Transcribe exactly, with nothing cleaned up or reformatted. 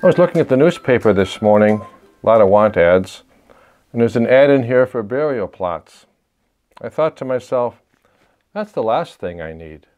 I was looking at the newspaper this morning, a lot of want ads, and there's an ad in here for burial plots. I thought to myself, that's the last thing I need.